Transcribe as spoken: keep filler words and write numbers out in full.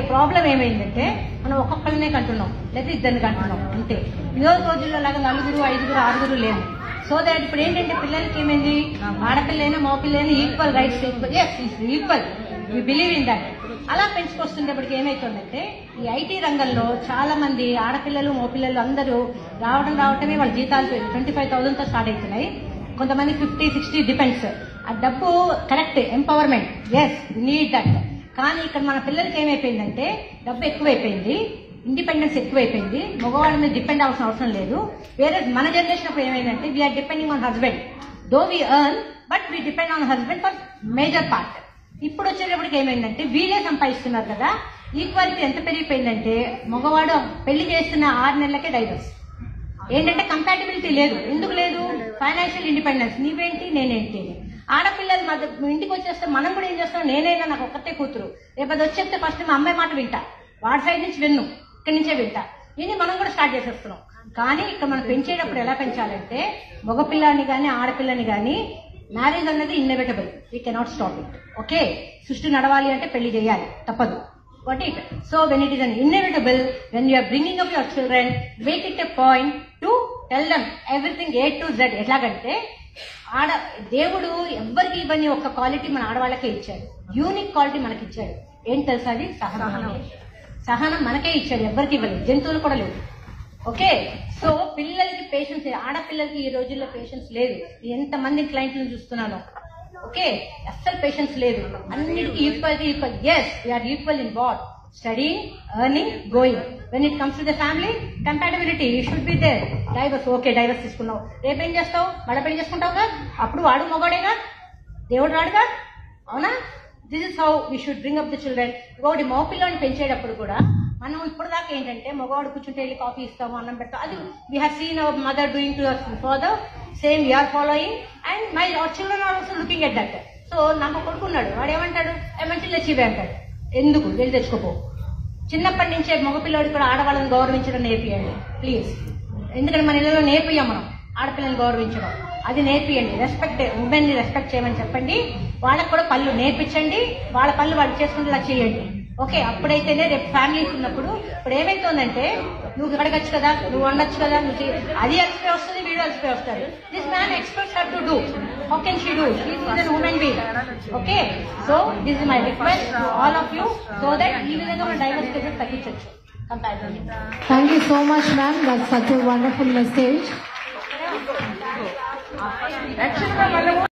Problem ఏమైందంటే మనం ఒక్కొక్కరినే కంటున్నాం లేదా ఇద్దరిని కంటున్నాం అంతే. ఈరోజు రోజుల్లో లాగా నలుగురు ఐదుగురు ఆరుగురు లేము. సో దాట్ ఇప్పుడు ఏంటంటే పిల్లలకి ఏమైంది, ఆడపిల్లైనా మగపిల్లైనా equal rights, equal we believe in that. అలా పెంచుకొస్తున్నప్పటికి ఏమైతుందంటే ఈ ఐటీ రంగంలో చాలా మంది ఆడపిల్లలు మగపిల్లలు అందరూ రావడం రావటమే వాళ్ళ జీతాలు ట్వంటీ ఫైవ్ థౌసండ్ తో స్టార్ట్ అవుతున్నాయి. కొంతమంది ఫిఫ్టీ సిక్స్టీ డిపెండ్స్. ఆ డబ్బు correct, empowerment, yes need that. కానీ ఇక్కడ మన పిల్లలకి ఏమైపోయిందంటే డబ్బు ఎక్కువైపోయింది, ఇండిపెండెన్స్ ఎక్కువైపోయింది, మగవాళ్ళ మీద డిపెండ్ అవ్వాల్సిన అవసరం లేదు. వేరే మన జనరేషన్ అప్పుడు ఏమైందంటే we are depending on husband, though we earn but we depend on husband for major part. ఇప్పుడు వచ్చేటప్పటికి ఏమైందంటే వీళ్ళే సంపాదిస్తున్నారు కదా. ఈక్వాలిటీ ఎంత పెరిగిపోయిందంటే మగవాడు పెళ్లి చేస్తున్న ఆరు నెలలకే డైవర్స్. ఏంటంటే కంపాటబిలిటీ లేదు. ఎందుకు లేదు? ఫైనాన్షియల్ ఇండిపెండెన్స్, నీవేంటి నేనేంటి. ఆడపిల్లలు మధ్య ఇంటికి వచ్చేస్తే మనం కూడా ఏం చేస్తాం, నేనైనా నాకు ఒక్కతే కూతురు, రేపు అది వచ్చేస్తే ఫస్ట్ మా అమ్మాయి మాట వింటా, వాడి సైడ్ నుంచి విన్ను, ఇక్కడి నుంచే వింటా, ఇది మనం కూడా స్టార్ట్ చేసేస్తున్నాం. కానీ ఇక్కడ మనం పెంచేటప్పుడు ఎలా పెంచాలంటే మగపిల్లాన్ని కానీ ఆడపిల్లని కానీ మ్యారేజ్ అన్నది inevitable, we cannot stop it. Okay, సృష్టి నడవాలి అంటే పెళ్లి చేయాలి, తప్పదు. Got it? So when it is an inevitable, when you are bringing up your children, make it a point to tell them everything A to Z. ఎట్లాగంటే ఆడ దేవుడు ఎవ్వరికి ఇవ్వని ఒక క్వాలిటీ మన ఆడవాళ్ళకే ఇచ్చాడు, యూనిక్ క్వాలిటీ మనకి ఇచ్చాడు. ఏం తెలుసా? అది సహనం. సహనం మనకే ఇచ్చాడు, ఎవ్వరికి ఇవ్వలేదు, జంతువులు కూడా లేదు. ఓకే, సో పిల్లలకి పేషెన్స్, ఆడపిల్లలకి ఈ రోజుల్లో పేషెన్స్ లేదు. ఎంతమంది క్లయింట్లను చూస్తున్నాను, ఓకే, అస్సలు పేషెన్స్ లేదు. అన్నిటికీ equal equal. Yes, we are equal in what? Studying, earning, going. When it comes to the family compatibility should be there. Divorce, okay divorce తీసుకున్నావు, రేపేం చేస్తావు? మళ్ళీ పెళ్లి చేసుకుంటావుగా, అప్పుడు వాడు మొగాడేగా, దేవుడు రాడుగా, అవునా? This is how we should bring up the children. ఇంకొకటి మగపిల్లని పెంచేటప్పుడు కూడా మనం ఇప్పుడు దాకా ఏంటంటే మగవాడు కూర్చుంటే వెళ్ళి కాఫీ ఇస్తాము, అన్నం పెడతాం. అది we have seen our mother doing to our father, same we are following and my our children are also looking at that. So నాకు కొడుకున్నాడు, వాడు ఏమంటాడు, మంచి తెచ్చివే అంటాడు. ఎందుకు? వెళ్ళి తెచ్చుకోపో. చిన్నప్పటి నుంచే మగపిల్లడికి కూడా ఆడవాళ్ళని గౌరవించడం నేర్పియండి ప్లీజ్. ఎందుకంటే మన ఇళ్ళలో నేర్పియ్యాం మనం ఆడపిల్లని గౌరవించడం, అది నేర్పియండి. రెస్పెక్ట్, ఉమెన్ ని రెస్పెక్ట్ చేయమని చెప్పండి. వాళ్ళకు కూడా పళ్ళు నేర్పించండి, వాళ్ళ పళ్ళు వాళ్ళు చేసుకుంటేలా చేయండి. ఓకే, అప్పుడైతేనే రేపు ఫ్యామిలీస్ ఉన్నప్పుడు. ఇప్పుడు ఏమైతుందంటే నువ్వు అడగచ్చు కదా, నువ్వు వండొచ్చు కదా, నువ్వు అది అలసిపోయి వస్తుంది, వీడు అలసిపోయి వస్తాడు. This man expects her to do, how can she do? She is an woman being. Okay, so this is my request to all of you, so that ఈ విధంగా మన డైవర్స్ కేసెస్ తగ్గించవచ్చు. Thank you so much ma'am, that's such a wonderful message.